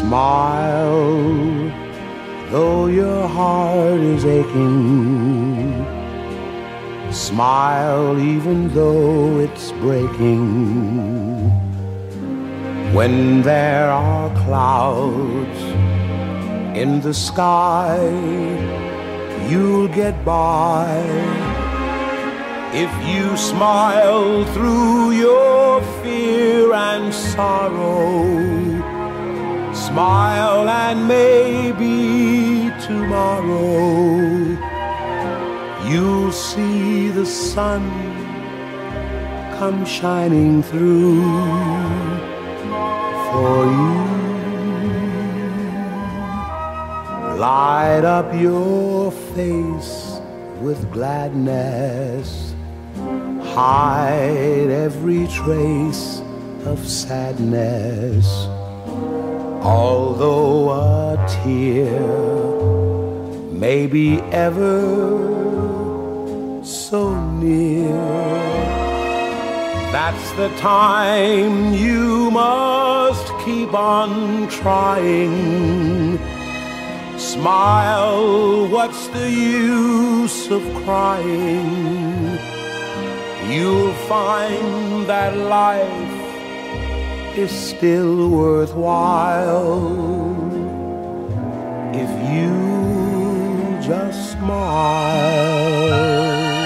Smile, though your heart is aching. Smile, even though it's breaking. When there are clouds in the sky, you'll get by. If you smile through your fear and sorrow, smile and maybe tomorrow you'll see the sun come shining through for you. Light up your face with gladness, hide every trace of sadness. Although a tear may be ever so near, that's the time you must keep on trying. Smile, what's the use of crying? You'll find that life is still worthwhile if you just smile.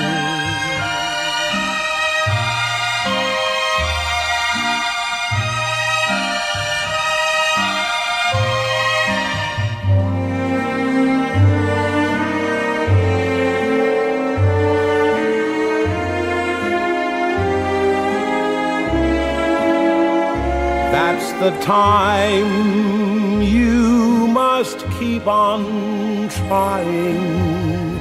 That's the time you must keep on trying.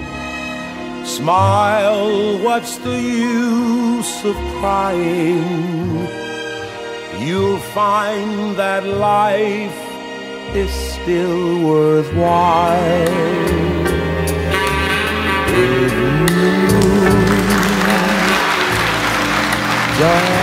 Smile, what's the use of crying? You'll find that life is still worthwhile if you just